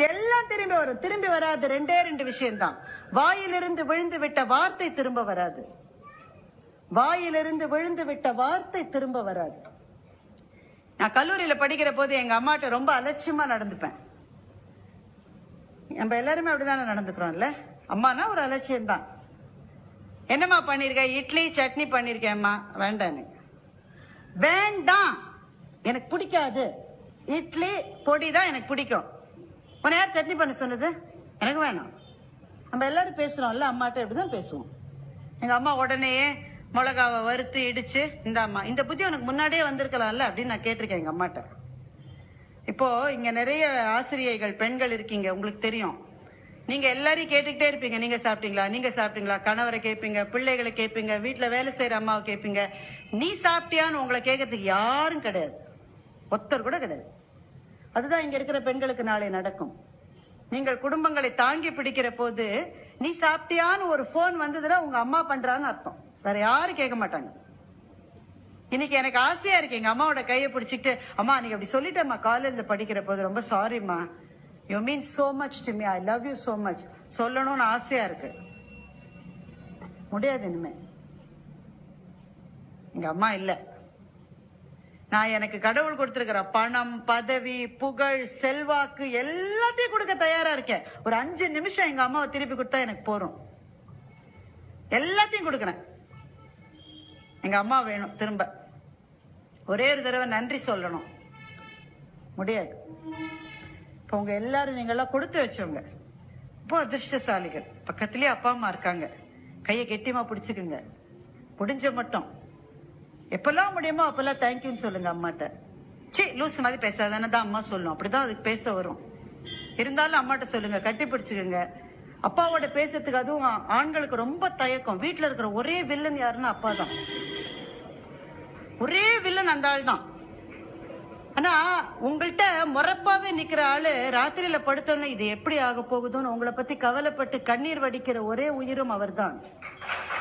இதெல்லாம் திரும்பி வரும். திரும்பி வராது ரெண்டே ரெண்டு விஷயம்தான். வாயிலிருந்து விழுந்து விட்ட வார்த்தை திரும்ப வராது. வாயிலிருந்து விழுந்து விட்ட வார்த்தை திரும்ப வராது. நான் கல்லூரியில படிக்கிற போது எங்க அம்மாட்ட ரொம்ப அலட்சியமா நடந்துப்பேன். நம்ம எல்லாருமே அப்படிதானே நடந்துக்கிறோம்ல. அம்மானா ஒரு அலட்சியம் தான். என்னம்மா பண்ணிருக்க? இட்லி சட்னி பண்ணிருக்கேம்மா. வேண்டாம், வேண்டாம், எனக்கு பிடிக்காது. இட்லி பொடி தான் எனக்கு பிடிக்கும். உன்னை யார் சட்னி பண்ண சொன்னது? எனக்கு வேணாம். நம்ம எல்லாரும் பேசுறோம்ல, அம்மாட்ட இப்படிதான் பேசுவோம். எங்க அம்மா உடனே மிளகாவை வறுத்து இடிச்சு, இந்த அம்மா இந்த புத்தி உனக்கு முன்னாடியே வந்திருக்கலாம்ல அப்படின்னு நான் கேட்டிருக்கேன் எங்க அம்மாட்ட. இப்போ இங்க நிறைய ஆசிரியைகள் பெண்கள் இருக்கீங்க, உங்களுக்கு தெரியும். நீங்க எல்லாரையும் கேட்டுக்கிட்டே இருப்பீங்க, நீங்க சாப்பிட்டீங்களா, நீங்க சாப்பிட்டீங்களா, கணவரை கேட்பீங்க, பிள்ளைகளை கேட்பீங்க, வீட்டுல வேலை செய்யற அம்மாவை கேட்பீங்க. நீ சாப்பிட்டியான்னு உங்களை கேட்கறதுக்கு யாரும் கிடையாது, ஒருத்தர் கூட கிடையாது. அதுதான் இங்க இருக்கிற பெண்களுக்கு நாளை நடக்கும். நீங்கள் குடும்பங்களை தாங்கி பிடிக்கிற போது நீ சாப்பிட்டியான்னு ஒரு போன் வந்ததுன்னா உங்க அம்மா பண்றான்னு அர்த்தம், வேற யாரும் கேட்க மாட்டாங்க. இன்னைக்கு எனக்கு ஆசையா இருக்கு எங்க அம்மாவோட கையை பிடிச்சிட்டு, அம்மா நீங்க அப்படி சொல்லிட்டேம்மா காலேஜ்ல படிக்கிற போது, ரொம்ப சாரிம்மா, you mean so much to me, I love you so much சொல்லணும்னு ஆசையா இருக்கு. முடியாது இனிமே. எங்க அம்மா இல்ல. நான் எனக்கு கடவுள் கொடுத்திருக்கிற பணம், பதவி, புகழ், செல்வாக்கு எல்லாத்தையும் கொடுக்க தயாரா இருக்கேன். ஒரு 5 நிமிஷம் எங்க அம்மாவை திருப்பி கொடுத்தா எனக்கு போறோம். எல்லாத்தையும் கொடுக்கறேன். எங்க அம்மா வேணும். திரும்ப ஒரே ஒரு தடவை நன்றி சொல்லணும். முடியாது. இப்ப உங்க எல்லாரும் நீங்க எல்லாம் கொடுத்து வச்சவங்க, இப்போ அதிர்ஷ்டசாலிகள். பக்கத்திலேயே அப்பா அம்மா இருக்காங்க. கையை கெட்டியமா பிடிச்சுக்குங்க. முடிஞ்ச மட்டும் எப்பெல்லாம் முடியுமோ அப்பெல்லாம் தேங்க்யூன்னு சொல்லுங்க அம்மாட்ட. சி லூஸ் மாதிரி பேசாதானே தான் அம்மா சொல்லும், அப்படிதான் அதுக்கு பேச வரும். இருந்தாலும் அம்மாட்ட சொல்லுங்க, கட்டி பிடிச்சுக்குங்க. அப்பாவோட பேசுறதுக்கு, அதுவும் ஆண்களுக்கு ரொம்ப தயக்கம். வீட்டுல இருக்கிற ஒரே வில்லன் யாருன்னா அப்பா தான். ஒரே வில்லன் அந்த ஆள் தான். ஆனா உங்கள்கிட்ட முறப்பாவே நிக்கிற ஆளு ராத்திரியில படுத்தோன்னு இது எப்படி ஆக போகுதுன்னு உங்களை பத்தி கவலைப்பட்டு கண்ணீர் வடிக்கிற ஒரே உயிரும் அவர் தான்.